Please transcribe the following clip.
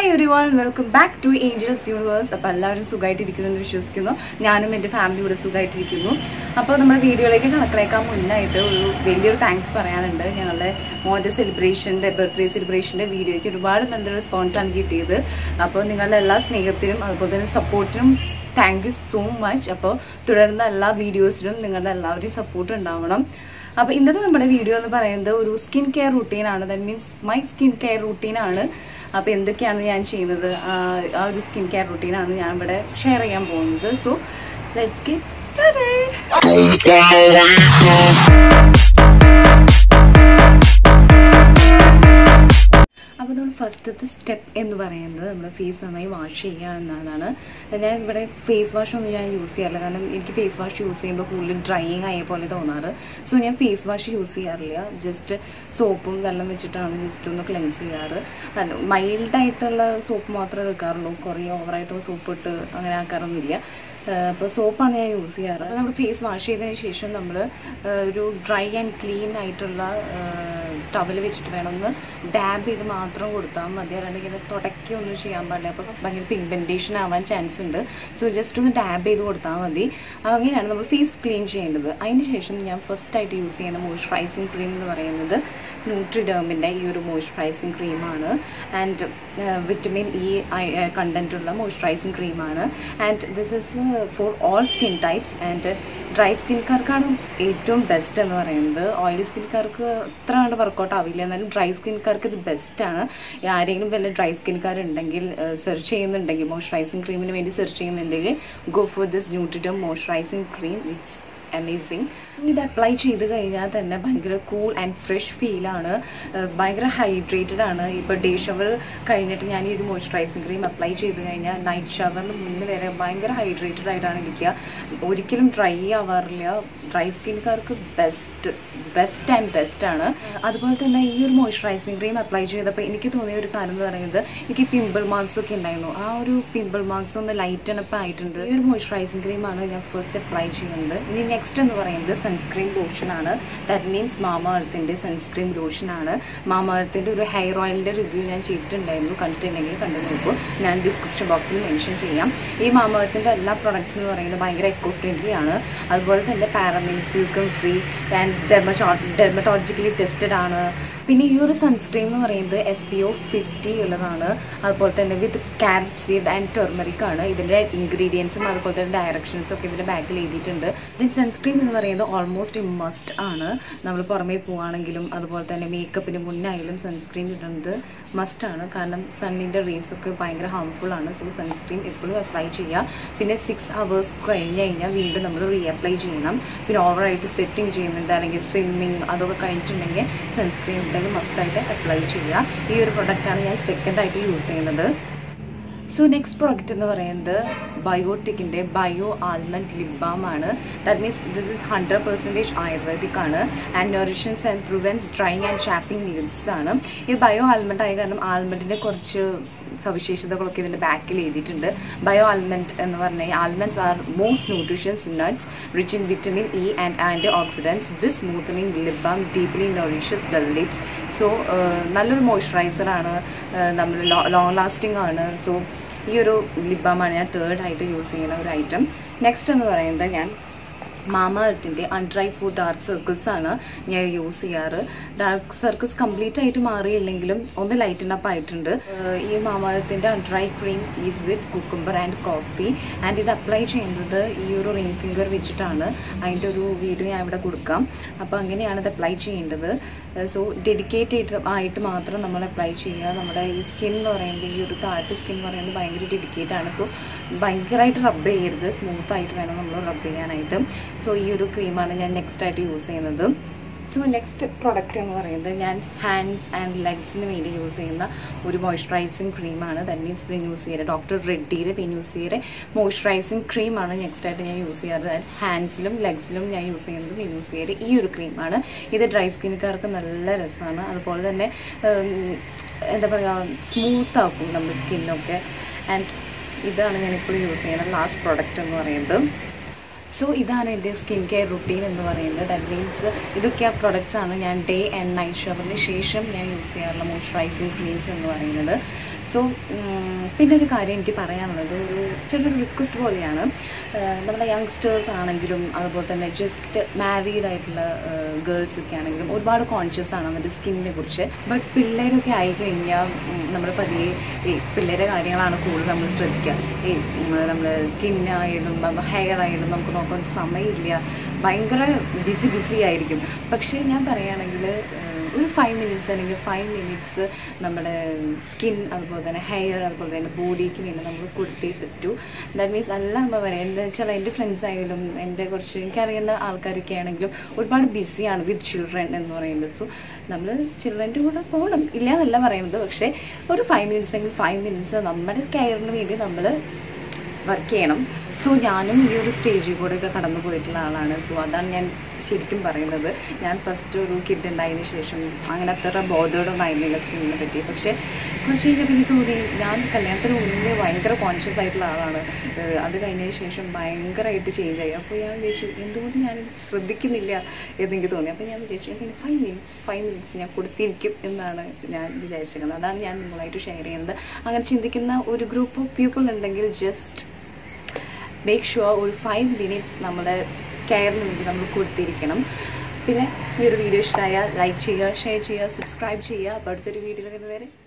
Hi everyone, welcome back to Angels Universe. അപ്പോൾ എല്ലാവരും സുഖമായിട്ടിരിക്കുമെന്ന് വിശ്വസിക്കുന്നു. ഞാനും എൻ്റെ ഫാമിലിയുടെ സുഖമായിട്ടിരിക്കുന്നു. അപ്പോൾ നമ്മുടെ വീഡിയോയിലേക്ക് കടക്കുന്നേക്കാൻ മുന്നായിട്ട് ഒരു വലിയൊരു താങ്ക്സ് പറയാനുണ്ട്. ഞങ്ങളുടെ മോൻ്റെ സെലിബ്രേഷൻ്റെ ബർത്ത്ഡേ സെലിബ്രേഷൻ്റെ വീഡിയോയ്ക്ക് ഒരുപാട് നല്ല റെസ്പോൺസാണ് കിട്ടിയത്. അപ്പോൾ നിങ്ങളുടെ എല്ലാ സ്നേഹത്തിനും അതുപോലെ തന്നെ സപ്പോർട്ടിനും താങ്ക് യു സോ മച്ച്. അപ്പോൾ തുടർന്ന എല്ലാ വീഡിയോസിലും നിങ്ങളുടെ എല്ലാവരുടെയും സപ്പോർട്ട് ഉണ്ടാവണം. അപ്പോൾ ഇന്നത്തെ നമ്മുടെ വീഡിയോ എന്ന് പറയുന്നത് ഒരു സ്കിൻ കെയർ റുട്ടീനാണ്. That means my skin care റുട്ടീനാണ്. അപ്പോൾ എന്തൊക്കെയാണ് ഞാൻ ചെയ്യുന്നത്, ആ ഒരു സ്കിൻ കെയർ റുട്ടീനാണ് ഞാൻ ഇവിടെ ഷെയർ ചെയ്യാൻ പോകുന്നത്. So let's get started. അപ്പോൾ നമ്മൾ ഫസ്റ്റത്തെ സ്റ്റെപ്പ് എന്ന് പറയുന്നത് നമ്മൾ ഫേസ് നന്നായി വാഷ് ചെയ്യുക എന്നതാണ്. ഞാൻ ഇവിടെ ഫേസ് വാഷ് ഒന്നും ഞാൻ യൂസ് ചെയ്യാറില്ല, കാരണം എനിക്ക് ഫേസ് വാഷ് യൂസ് ചെയ്യുമ്പോൾ കൂടുതൽ ഡ്രൈയിങ് ആയ പോലെ തോന്നാറ്. സോ ഞാൻ ഫേസ് വാഷ് യൂസ് ചെയ്യാറില്ല, ജസ്റ്റ് സോപ്പും വെള്ളം വെച്ചിട്ടാണ് ജസ്റ്റ് ഒന്ന് ക്ലെൻസ് ചെയ്യാറ്. അല്ല, മൈൽഡായിട്ടുള്ള സോപ്പ് മാത്രമേ എടുക്കാറുള്ളൂ, കുറേ ഓവറായിട്ട് സോപ്പ് ഇട്ട് അങ്ങനെ ആക്കാറൊന്നുമില്ല. അപ്പോൾ സോപ്പാണ് ഞാൻ യൂസ് ചെയ്യാറ്. നമ്മൾ ഫേസ് വാഷ് ചെയ്തതിന് ശേഷം നമ്മൾ ഒരു ഡ്രൈ ആൻഡ് ക്ലീൻ ആയിട്ടുള്ള ടവൽ വെച്ചിട്ട് വേണം ഒന്ന് ഡാബ് ചെയ്ത് മാത്രം കൊടുത്താൽ മതി, അല്ലാണ്ട് ഇങ്ങനെ തുടയ്ക്കൊന്നും ചെയ്യാൻ പാടില്ല. അപ്പോൾ ഭയങ്കര പിഗ്മെൻറ്റേഷൻ ആവാൻ ചാൻസ് ഉണ്ട്. സോ ജസ്റ്റ് ഒന്ന് ഡാബ് ചെയ്ത് കൊടുത്താൽ മതി. അങ്ങനെയാണ് നമ്മൾ ഫേസ് ക്ലീൻ ചെയ്യേണ്ടത്. അതിന് ശേഷം ഞാൻ ഫസ്റ്റായിട്ട് യൂസ് ചെയ്യുന്ന മോയ്സ്ചറൈസിങ് ക്രീം എന്ന് പറയുന്നത് ന്യൂട്രിഡേമിൻ്റെ ഈ ഒരു മോയ്സ്ചറൈസിങ് ക്രീമാണ്. ആൻഡ് വിറ്റമിൻ ഇ കണ്ടൻറ്റുള്ള മോയ്സ്ചറൈസിങ് ക്രീമാണ്. And this is for all skin types. And dry സ്കിൻകാർക്കാണ് ഏറ്റവും ബെസ്റ്റ് എന്ന് പറയുന്നത്. ഓയിലി സ്കിൻകാർക്ക് അത്ര കണ്ട് വർക്കൗട്ട് ആവില്ല, എന്നാലും ഡ്രൈ സ്കിൻകാർക്ക് ഇത് ബെസ്റ്റാണ്. ആരെങ്കിലും വല്ല ഡ്രൈ സ്കിൻകാരുണ്ടെങ്കിൽ സെർച്ച് ചെയ്യുന്നുണ്ടെങ്കിൽ, മോയ്സ്ചറൈസിങ് ക്രീമിന് വേണ്ടി സെർച്ച് ചെയ്യുന്നുണ്ടെങ്കിൽ go for this Nutriderm moisturising cream. It's amazing. ഇത് അപ്ലൈ ചെയ്ത് കഴിഞ്ഞാൽ തന്നെ ഭയങ്കര കൂൾ ആൻഡ് ഫ്രഷ് ഫീലാണ്, ഭയങ്കര ഹൈഡ്രേറ്റഡ് ആണ്. ഇപ്പോൾ ഡേ ഷവർ കഴിഞ്ഞിട്ട് ഞാൻ ഈ ഒരു മോയ്സ്ചറൈസിങ് ക്രീം അപ്ലൈ ചെയ്ത് കഴിഞ്ഞാൽ നൈറ്റ് ഷവറിന് മുന്നേ വരെ ഭയങ്കര ഹൈഡ്രേറ്റഡ് ആയിട്ടാണ് ഇരിക്കുക, ഒരിക്കലും ഡ്രൈ ആവാറില്ല. ഡ്രൈ സ്കിൻകാർക്ക് ബെസ്റ്റ് ആൻഡ് ബെസ്റ്റ് ആണ്. അതുപോലെ തന്നെ ഈ ഒരു മോയ്സ്ചറൈസിങ് ക്രീം അപ്ലൈ ചെയ്തപ്പോൾ എനിക്ക് തോന്നിയ ഒരു കാര്യം എന്ന് പറയുന്നത്, എനിക്ക് പിമ്പിൾ മാർക്സ് ഒക്കെ ഉണ്ടായിരുന്നു. ആ ഒരു പിമ്പിൾ മാർക്സ് ഒന്ന് ലൈറ്റൻ അപ്പ് ആയിട്ടുണ്ട്. ഈ ഒരു മോയ്സ്ചറൈസിങ് ക്രീമാണ് ഞാൻ ഫസ്റ്റ് അപ്ലൈ ചെയ്യുന്നത്. ഇനി നെക്സ്റ്റ് എന്ന് പറയുന്നത് സൺസ്ക്രീൻ ലോഷനാണ്. ദാറ്റ് മീൻസ് മാമാ എർത്തിൻ്റെ സൺസ്ക്രീൻ ലോഷനാണ്. മാമാ എർത്തിൻ്റെ ഒരു ഹെയർ ഓയിലിൻ്റെ റിവ്യൂ ഞാൻ ചെയ്തിട്ടുണ്ടായിരുന്നു, കണ്ടിട്ടുണ്ടെങ്കിൽ കണ്ടു നോക്കൂ, ഞാൻ ഡിസ്ക്രിപ്ഷൻ ബോക്സിൽ മെൻഷൻ ചെയ്യാം. ഈ മാമാ എർത്തിൻ്റെ എല്ലാ പ്രൊഡക്ട്സ് എന്ന് പറയുന്നത് ഭയങ്കര എക്കോ ഫ്രണ്ട്ലി ആണ്. അതുപോലെ തന്നെ paraben, silicone free and dermatologically tested ആണ്. പിന്നെ ഈ ഒരു സൺസ്ക്രീൻ എന്ന് പറയുന്നത് SPF 50 ഉള്ളതാണ്. അതുപോലെ തന്നെ with carrot seed and turmeric ആണ്. ഇതിൻ്റെ ഇൻഗ്രീഡിയൻസും അതുപോലെ തന്നെ ഡയറക്ഷൻസും ഒക്കെ ഇതിൻ്റെ ബാക്കിൽ എഴുതിയിട്ടുണ്ട്. ഇതിന് സൺസ്ക്രീൻ എന്ന് പറയുന്നത് ഓൾമോസ്റ്റ് മസ്റ്റ് ആണ്. നമ്മൾ പുറമേ പോവുകയാണെങ്കിലും അതുപോലെ തന്നെ മേക്കപ്പിന് മുന്നായാലും സൺസ്ക്രീൻ ഇടുന്നത് മസ്റ്റാണ്, കാരണം സണ്ണിൻ്റെ റേസൊക്കെ ഭയങ്കര ഹാർംഫുൾ ആണ്. സോ സൺസ്ക്രീൻ എപ്പോഴും അപ്ലൈ ചെയ്യുക. പിന്നെ 6 hours കഴിഞ്ഞ് കഴിഞ്ഞാൽ വീണ്ടും നമ്മൾ റീഅപ്ലൈ ചെയ്യണം. പിന്നെ ഓവറായിട്ട് സെറ്റിങ് ചെയ്യുന്നുണ്ട് അല്ലെങ്കിൽ സ്വിമ്മിങ് അതൊക്കെ കഴിഞ്ഞിട്ടുണ്ടെങ്കിൽ സൺസ്ക്രീൻ മസ്റ്റായിട്ട് അപ്ലൈ ചെയ്യുക. ഈ ഒരു പ്രൊഡക്റ്റാണ് ഞാൻ സെക്കൻഡായിട്ട് യൂസ് ചെയ്യുന്നത്. സോ നെക്സ്റ്റ് പ്രോഡക്റ്റ് എന്ന് പറയുന്നത് ബയോട്ടിക്കിൻ്റെ ബയോ ആൽമണ്ട് ലിപ് ബാം ആണ്. That means this is 100% Ayurvedic ആണ്. And nourishes and prevents drying and chapping lips ആണ്. ഇത് ബയോ ആൽമണ്ട് ആയ കാരണം ആൽമണ്ടിൻ്റെ കുറച്ച് സവിശേഷതകളൊക്കെ ഇതിൻ്റെ ബാക്കിൽ എഴുതിയിട്ടുണ്ട്. ബയോ ആൽമണ്ട് എന്ന് പറഞ്ഞാൽ almonds are most nutritious nuts rich in vitamin E and antioxidants. This smoothening lip balm deeply nourishes the lips. So നല്ലൊരു മോയ്സ്ചറൈസറാണ്, നമ്മൾ ലോങ് ലാസ്റ്റിംഗ് ആണ്. സോ ഈ ഒരു ലിപ് ബാമാണ് ഞാൻ തേർഡായിട്ട് യൂസ് ചെയ്യുന്ന ഒരു ഐറ്റം. നെക്സ്റ്റ് എന്ന് പറയുന്നത് ഞാൻ മാമാ എർത്തിൻ്റെ അൺഡ്രൈ ഫുഡ് ഡാർക്ക് സർക്കിൾസ് ആണ് ഞാൻ യൂസ് ചെയ്യാറ്. ഡാർക്ക് സർക്കിൾസ് കംപ്ലീറ്റ് ആയിട്ട് മാറിയില്ലെങ്കിലും ഒന്ന് ലൈറ്റൻ അപ്പ് ആയിട്ടുണ്ട്. ഈ മാമാ എർത്തിൻ്റെ under eye cream is with cucumber and coffee. And ഇത് അപ്ലൈ ചെയ്യുന്നത് ഈ ഒരു റിംഗ് ഫിംഗർ വെച്ചിട്ടാണ്. അതിൻ്റെ ഒരു വീഡിയോ ഞാൻ ഇവിടെ കൊടുക്കാം. അപ്പോൾ അങ്ങനെയാണ് ഇത് അപ്ലൈ ചെയ്യേണ്ടത്. സോ ഡെഡിക്കേറ്റഡ് ആയിട്ട് മാത്രം നമ്മൾ അപ്ലൈ ചെയ്യുക. നമ്മുടെ ഈ സ്കിൻ എന്ന് പറയുന്നത്, ഈ ഒരു താഴത്തെ സ്കിൻ എന്ന് പറയുന്നത് ഭയങ്കര ഡെഡിക്കേറ്റ് ആണ്. സോ ഭയങ്കരമായിട്ട് റബ്ബ് ചെയ്യരുത്, സ്മൂത്തായിട്ട് വേണം നമ്മൾ റബ്ബ് ചെയ്യാനായിട്ട്. സോ ഈ ഒരു ക്രീമാണ് ഞാൻ നെക്സ്റ്റ് ആയിട്ട് യൂസ് ചെയ്യുന്നത്. സോ നെക്സ്റ്റ് പ്രൊഡക്റ്റ് എന്ന് പറയുന്നത് ഞാൻ ഹാൻഡ്സ് ആൻഡ് ലെഗ്സിന് വേണ്ടി യൂസ് ചെയ്യുന്ന ഒരു മോയ്സ്ചറൈസിങ് ക്രീമാണ്. ദാറ്റ് മീൻസ് വെനൂസിയയുടെ ഡോക്ടർ റെഡ്ഡിയുടെ വെനൂസിയയുടെ മോയ്സ്ചറൈസിങ് ക്രീമാണ് നെക്സ്റ്റ് ആയിട്ട് ഞാൻ യൂസ് ചെയ്യാറ്. ഹാൻഡ്സിലും ലെഗ്സിലും ഞാൻ യൂസ് ചെയ്യുന്നത് വെനൂസിയയുടെ ഈ ഒരു ക്രീമാണ്. ഇത് ഡ്രൈ സ്കിൻകാർക്ക് നല്ല രസമാണ്. അതുപോലെ തന്നെ എന്താ പറയുക, സ്മൂത്താക്കും നമ്മുടെ സ്കിന്നൊക്കെ. ആൻഡ് ഇതാണ് ഞാനിപ്പോൾ യൂസ് ചെയ്യുന്ന ലാസ്റ്റ് പ്രൊഡക്റ്റ് എന്ന് പറയുന്നത്. സോ ഇതാണ് എൻ്റെ സ്കിൻ കെയർ റുട്ടീൻ എന്ന് പറയുന്നത്. ദാറ്റ് മീൻസ് ഇതൊക്കെ ആ പ്രൊഡക്ട്സാണ് ഞാൻ ഡേ ആൻഡ് നൈറ്റ് ഷവറിന് ശേഷം ഞാൻ യൂസ് ചെയ്യാറുള്ള മോയ്സ്ചറൈസിങ് ക്രീംസ് എന്ന് പറയുന്നത്. സോ പിന്നെ ഒരു കാര്യം എനിക്ക് പറയാനുള്ളത് ഒരു ചെറിയൊരു റിക്വസ്റ്റ് പോലെയാണ്. നമ്മുടെ യങ്സ്റ്റേഴ്സ് ആണെങ്കിലും അതുപോലെ തന്നെ ജസ്റ്റ് മാരീഡ് ആയിട്ടുള്ള ഗേൾസൊക്കെ ആണെങ്കിലും ഒരുപാട് കോൺഷ്യസ് ആണ് അവരുടെ സ്കിന്നിനെ കുറിച്ച്. ബട്ട് പിള്ളേരൊക്കെ ആയിക്കഴിഞ്ഞാൽ നമ്മൾ പതിയെ പിള്ളേരുടെ കാര്യങ്ങളാണ് കൂടുതൽ നമ്മൾ ശ്രദ്ധിക്കുക. നമ്മൾ സ്കിന്നായാലും ഹെയർ ആയാലും നമുക്ക് നോക്കാൻ സമയമില്ല, ഭയങ്കര ബിസി ആയിരിക്കും. പക്ഷേ ഞാൻ പറയുകയാണെങ്കിൽ ഒരു 5 മിനിറ്റ്സ് അല്ലെങ്കിൽ 5 മിനിറ്റ്സ് നമ്മുടെ സ്കിൻ അതുപോലെ തന്നെ ഹെയർ അതുപോലെ തന്നെ ബോഡിക്ക് വേണ്ടി നമ്മൾ കൊടുത്തേ പറ്റൂ. ദാറ്റ് മീൻസ് അല്ല നമ്മൾ പറയാം എന്താ വെച്ചാൽ എൻ്റെ ഫ്രണ്ട്സ് ആയാലും എൻ്റെ കുറച്ച് എനിക്കറിയുന്ന ആൾക്കാരൊക്കെ ആണെങ്കിലും ഒരുപാട് ബിസിയാണ് വിത്ത് ചിൽഡ്രൻ എന്ന് പറയുന്നത്. സോ നമ്മൾ ചിൽഡ്രൻ്റെ കൂടെ പോകണം ഇല്ല എന്നല്ല പറയുന്നത്, പക്ഷേ ഒരു 5 മിനിറ്റ്സ് എങ്കിൽ 5 മിനിറ്റ്സ് നമ്മുടെ കെയറിന് വേണ്ടി നമ്മൾ വർക്ക് ചെയ്യണം. സോ ഞാനും ഈ ഒരു സ്റ്റേജിൽ കൂടെയൊക്കെ കടന്നു പോയിട്ടുള്ള ആളാണ്. സോ അതാണ് ഞാൻ ശരിക്കും പറയുന്നത്. ഞാൻ ഫസ്റ്റ് ഒരു കിഡ് ഉണ്ടായതിന് ശേഷം അങ്ങനെ അത്ര ബോധോടൊന്നും ആയിരുന്നില്ല സ്കിന്നിനെ പറ്റി. പക്ഷേ കുറച്ച് കഴിഞ്ഞപ്പോൾ എനിക്ക് തോന്നി ഞാൻ കല്യാണത്തിന് മുന്നേ ഭയങ്കര കോൺഷ്യസ് ആയിട്ടുള്ള ആളാണ്. അത് കഴിഞ്ഞതിന് ശേഷം ഭയങ്കരമായിട്ട് ചേഞ്ച് ആയി. അപ്പോൾ ഞാൻ വിചാരിച്ചു എന്തുകൊണ്ട് ഞാൻ ശ്രദ്ധിക്കുന്നില്ല എന്നെനിക്ക് തോന്നി. അപ്പോൾ ഞാൻ വിചാരിച്ചു എന്തെങ്കിലും 5 മിനിറ്റ്സ് ഞാൻ കൊടുത്തിരിക്കും എന്നാണ് ഞാൻ വിചാരിച്ചിരിക്കുന്നത്. അതാണ് ഞാൻ നിങ്ങളായിട്ട് ഷെയർ ചെയ്യുന്നത്. അങ്ങനെ ചിന്തിക്കുന്ന ഒരു ഗ്രൂപ്പ് ഓഫ് പീപ്പിൾ ഉണ്ടെങ്കിൽ ജസ്റ്റ് മേക്ക് ഷുവർ ഒരു 5 മിനിറ്റ്സ് നമ്മുടെ കെയറിന് വേണ്ടി നമ്മൾ കൊടുത്തിരിക്കണം. പിന്നെ ഈ ഒരു വീഡിയോ ഇഷ്ടമായാൽ ലൈക്ക് ചെയ്യുക, ഷെയർ ചെയ്യുക, സബ്സ്ക്രൈബ് ചെയ്യുക. അപ്പോൾ അടുത്തൊരു വീഡിയോയിൽ വരെ